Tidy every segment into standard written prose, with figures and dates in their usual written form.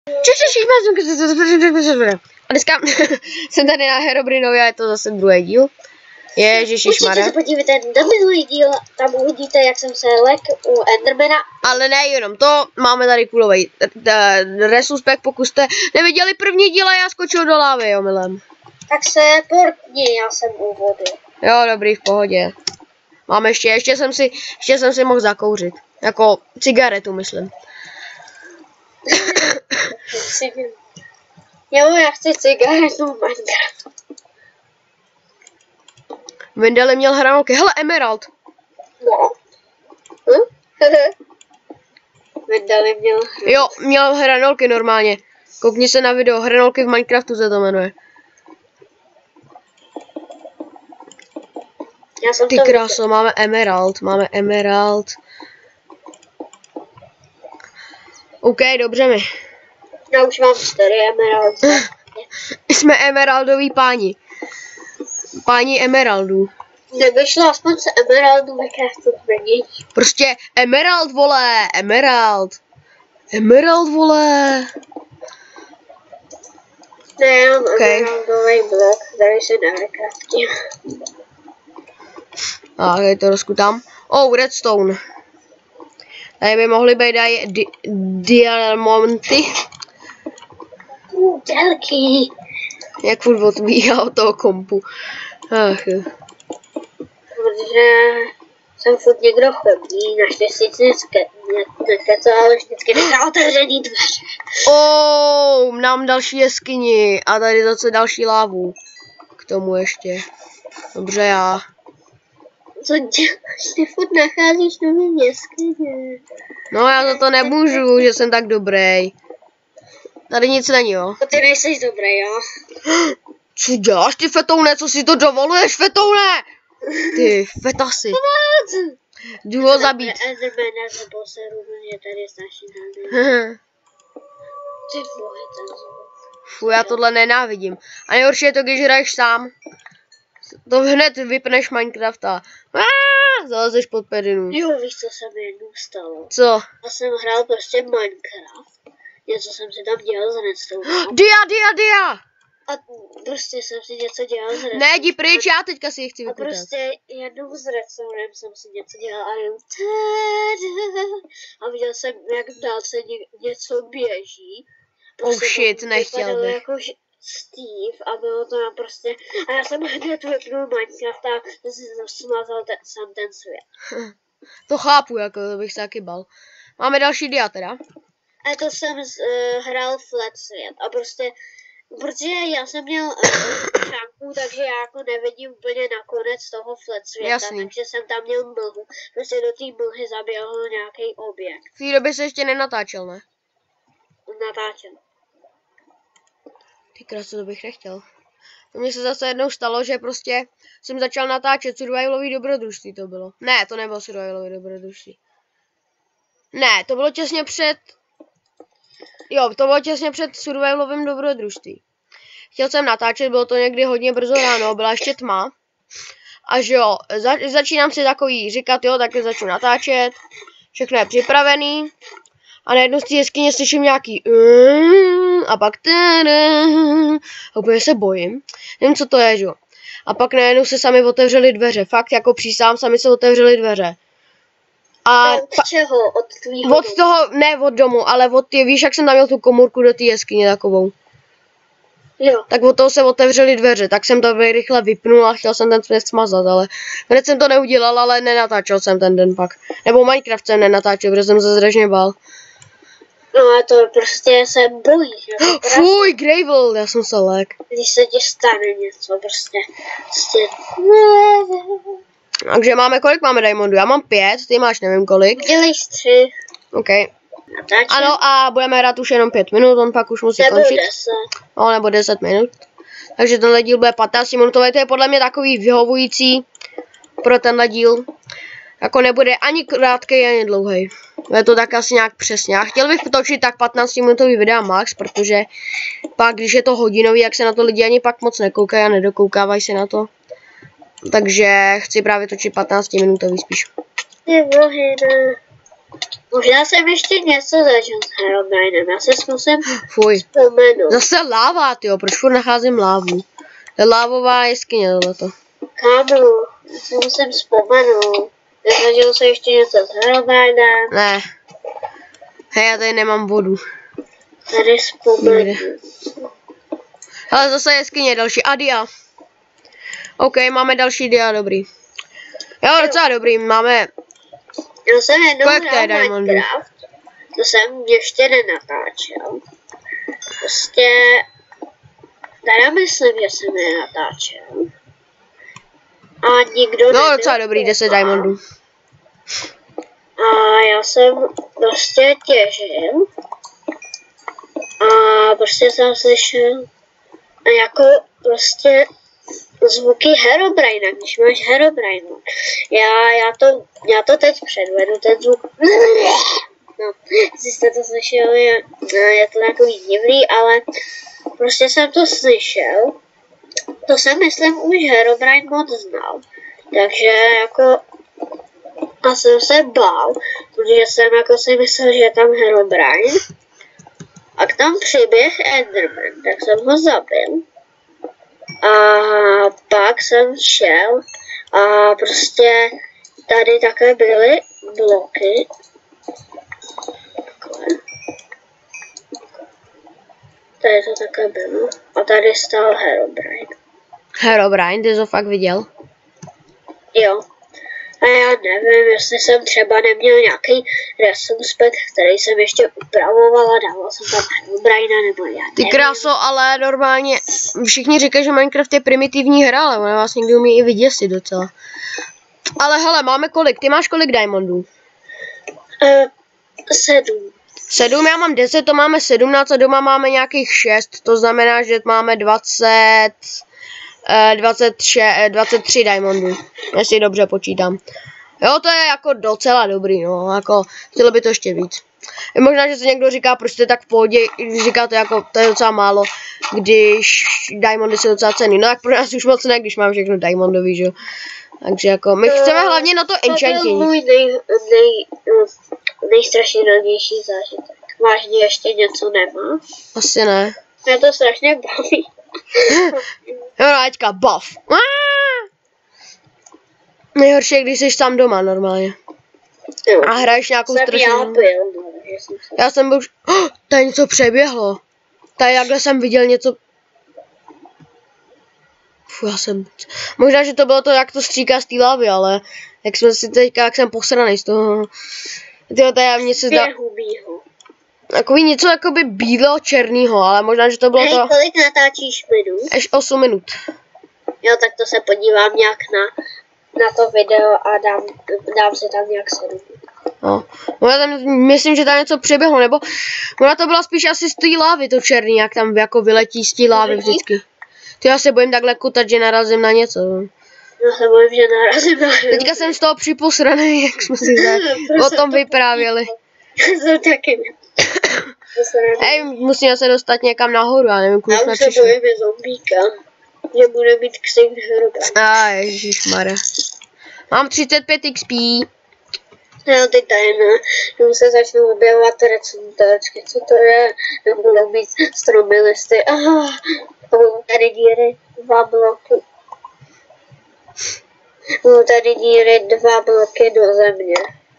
A dneska jsem tady na Herobrinovi a je to zase druhý díl. Ježišmarja. Určitě se podívejte na minulý díl, tam uvidíte, jak jsem se lek u Endermana. Ale ne jenom to, máme tady kulovej resuspekt, pokud jste neviděli první díl a já skočil do lávy omylem. Tak se portni, já jsem u vody. Jo, dobrý, v pohodě. Mám ještě jsem si mohl zakouřit. Jako cigaretu, myslím. Jo, já chci cigaretu Minecraft. Vendeli měl hranolky. Hele, Emerald. No. Vendeli měl hranolky. Jo, měl hranolky normálně. Koukni se na video, hranolky v Minecraftu se to jmenuje. Ty kráso, máme Emerald. OK, dobře mi. Já už mám 4 Emerald. Jsme emeraldoví páni. Páni emeraldů. Nevyšlo aspoň se Emeraldu vykrástat není. Prostě Emerald, vole, Emerald, vole. Ne, jenom Emeraldový blok, který se nevykraftí. A tady to rozkutám. Oh, redstone. Tady by mohly být diamanty. Dělky. Jak furt odbíhá od toho kompu. Ach jo. Protože jsem furt někdo chodí, naštěstí nekecal, ale vždycky nechá otevřený dveře. Oh, mám další jeskyni a tady zase další lávu. K tomu ještě. Dobře já. Co děláš? Ty furt nacházíš nový jeskyně. No já za to nemůžu, že jsem tak dobrý. Tady nic není, jo? Ty nejseš dobrý, jo? Co děláš, ty fetoune? Co si to dovoluješ, fetoune? Ty fetasi. Jdu ho zabít. Endermana zabol se různě, tady je strašně nádherný. Ty vole, ten zub. Fu, já tohle nenávidím. A nejhorší je to, když hraješ sám. To hned vypneš Minecrafta. Zalezeš pod perinu. Jo, víš, co se mi jednou stalo? Co? Já jsem hrál prostě Minecraft. Něco jsem si tam dělal s redstone. Dia! A prostě jsem si něco dělal s redstone. Ne, jdi pryč, já teďka si ji chci A vykutat. prostě jednou s redstonem jsem si něco dělal a jenom a viděl jsem, jak v dálce něco běží. Prostě oh shit, nechtěl bych. Jako Steve a bylo to prostě, a já jsem hned vypnul Minecraft a smazal sám ten svět. To chápu, jako to bych se taky bal. Máme další dia teda. A to jsem hrál flat svět a prostě, protože já jsem měl šánku, takže já jako nevidím úplně na konec toho flat světa, jasný. Takže jsem tam měl mlhu, prostě do té mlhy zaběhl nějaký objekt. V té době se ještě nenatáčel, ne? Natáčel. Ty krásu, to bych nechtěl. To mně se zase jednou stalo, že prostě jsem začal natáčet survivalový dobrodružství to bylo. Ne, to nebylo survivalový dobrodružství. Ne, to bylo těsně před... Jo, to bylo těsně před survivalovým dobrodružství. Chtěl jsem natáčet, bylo to někdy hodně brzo ráno, byla ještě tma. A že jo, začínám si takový říkat, jo, tak začnu natáčet. Všechno je připravený. A najednou z té jeskyně slyším nějaký a pak a úplně se bojím. Nevím, co to je, že jo. A pak najednou se sami otevřely dveře. Fakt, jako přísám, sami se otevřely dveře. A od čeho? Od tvýho od toho, ne od domu, ale od ty, víš, jak jsem tam měl tu komůrku do té jeskyně takovou. Jo. Tak od toho se otevřely dveře, tak jsem to rychle vypnul a chtěl jsem ten svět smazat, ale hned jsem to neudělal, ale nenatáčel jsem ten den pak. Nebo Minecraft jsem nenatáčel, protože jsem se strašně bál. No a to prostě se bojíš. Fuj, Gravel, já jsem se lek. Když se ti stane něco, prostě. Takže máme, kolik máme diamondů? Já mám 5, ty máš nevím kolik. Dělej 3. OK. Ano a budeme hrát už jenom 5 minut, on pak už musí končit. 10. No, nebo 10 minut. Takže tenhle díl bude 15 minutový, to je podle mě takový vyhovující pro tenhle díl. Jako nebude ani krátký, ani dlouhý. Je to tak asi nějak přesně. Já chtěl bych točit tak 15 minutový videa max, protože pak, když je to hodinový, jak se na to lidi ani pak moc nekoukají a nedokoukávají se na to. Takže chci právě točit 15 minutový spíš. Ty bohy, ne. Možná jsem ještě něco začal s Herobrinem, já se zkusím Fuj. vzpomenout. Zase láva, tyjo, proč furt nacházím lávu? To je lávová jeskyně tohleto. Kámo, já se musím vzpomenout. Nezažil se ještě něco s Herobrinem. Ne. Hej, já tady nemám vodu. Tady vzpomenu. Ale zase jeskyně, další. A dia. OK, máme další dia, dobrý. Jo, docela dobrý, máme... Já jsem jednou Kolik to je hrál diamondů? Minecraft, to jsem ještě nenatáčel. Prostě, teda myslím, že jsem nenatáčel. A nikdo No, docela dobrý, 10 diamondů. A já jsem prostě těžil. A prostě jsem slyšel jako prostě zvuky Herobrina, když máš Herobrine. Já to teď předvedu, ten zvuk. No, jestli jste to slyšeli, je to takový divný, ale prostě jsem to slyšel. To jsem, myslím, už Herobrine moc znal. Takže jako a jsem se bál, protože jsem jako si myslel, že je tam Herobrine. A k tam přiběh Enderman, tak jsem ho zabil. A pak jsem šel a prostě tady také byly bloky. Takhle. Tady to také bylo. A tady stál Herobrine. Herobrine, ty jsi ho fakt viděl? Jo. A já nevím, jestli jsem třeba neměl nějaký resource pack, který jsem ještě upravoval a dával jsem tam Herobrina, nebo já nevím. Ty kráso, ale normálně všichni říkají, že Minecraft je primitivní hra, ale ona vás někdy umí i vyděsit docela. Ale hele, máme kolik? Ty máš kolik diamondů? 7. 7, já mám 10, to máme 17 a doma máme nějakých 6, to znamená, že máme 23 diamondů, jestli dobře počítám. Jo, to je jako docela dobrý, no, jako chtělo by to ještě víc. Možná, že se někdo říká, proč to je tak v pohodě, když říkáte, jako to je docela málo, když diamondy jsou docela ceny. No tak pro nás už moc ne, když mám všechno diamondový, že jo. Takže jako, my chceme hlavně na to enchanting. To byl můj nejstrašidelnější zážitek. Vážně ještě něco nemá? Asi ne. Mě to strašně baví. Jo, no, teďka buff. Nejhorší je, když jsi sám doma normálně. Jo. A hraješ nějakou strašnou... Já jsem byl už... Tady něco přeběhlo. Tady takhle jsem viděl něco... Já jsem... Možná, že to bylo to, jak to stříká z té lávy, ale... Jak jsme si teďka, jak jsem posranej z toho... Tyjo, tady mě se zdá... Takový něco jakoby bílého černýho, ale možná, že to bylo to... Kolik natáčíš minut? Až 8 minut. Jo, tak to se podívám nějak na to video a dám si tam nějak 7. No. Já tam myslím, že tam něco přeběhlo, nebo ona to byla spíš asi z té lávy, to černý, jak tam jako vyletí z té lávy vždycky. Ty já se bojím takhle kutat, že narazím na něco. Já se bojím, že narazím na něco. Teďka jsem z toho připosraný, jak jsme si o tom vyprávěli. Jsem taky. Hej, musíme se dostat někam nahoru, já nevím, kudy jsme přišli. Já už se bojím zombíka, že bude mít ksink Herobrine. Ježišmarja. Mám 35 XP. Jo, ty tady ne. Nebo se začnou objevovat recentérčky, co to je? Nebudou být stromy listy. Aha, tady díry, 2 bloky. Tady díry, 2 bloky do země.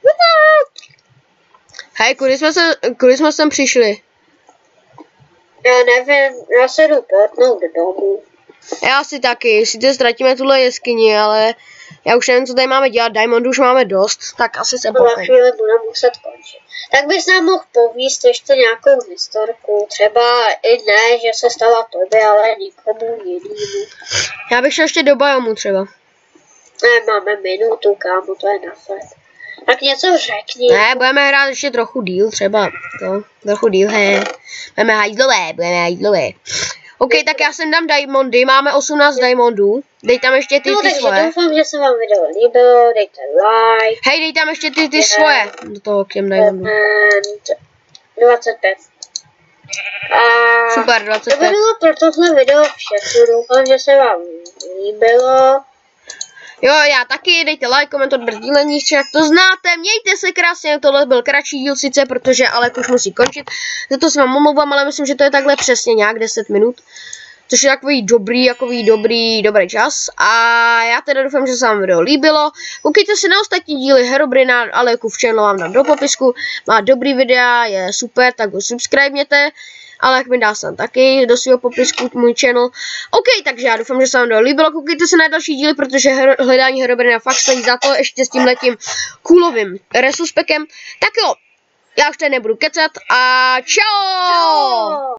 Hej, kudy jsme sem přišli? Já nevím, já se jdu portnout domů. Já si taky, sice ztratíme tuhle jeskyni, ale já už nevím, co tady máme dělat, diamondů už máme dost, tak asi se potřebujeme. Na chvíli budeme muset končit. Tak bys nám mohl povíst ještě nějakou historku, třeba i ne, že se stala tobě, ale nikomu jinému. Já bych šel ještě do biomu třeba. Ne, máme minutu, kámo, to je na fakt. Tak něco řekni. Ne, budeme hrát ještě trochu díl, třeba to, trochu díl, he. Budeme hajdlové. OK, tak já sem dám diamondy, máme 18 diamondů. Dej tam ještě ty svoje. Takže doufám, že se vám video líbilo, dejte like. Hej, dej tam ještě ty svoje. Do toho k těm diamondům. 25. Super, 25. To by bylo pro tohle video všechno, doufám, že se vám líbilo. Jo, já taky, dejte like, komentář, sdílení, jak to znáte, mějte se krásně, tohle byl kratší díl sice, protože Alek už musí končit, za to se vám omlouvám, ale myslím, že to je takhle přesně nějak 10 minut, což je takový dobrý čas a já teda doufám, že se vám video líbilo, koukejte se na ostatní díly Herobrina, Alekův channel vám dám do popisku, má dobrý videa, je super, tak ho subscribněte. Ale jak mi dá se taky do svého popisku můj channel. OK, takže já doufám, že se vám to líbilo. Koukejte se na další díly, protože hledání Herobrina fakt stojí za to, ještě s tímhletím coolovým resuspekem. Tak jo, já už tady nebudu kecat a čau!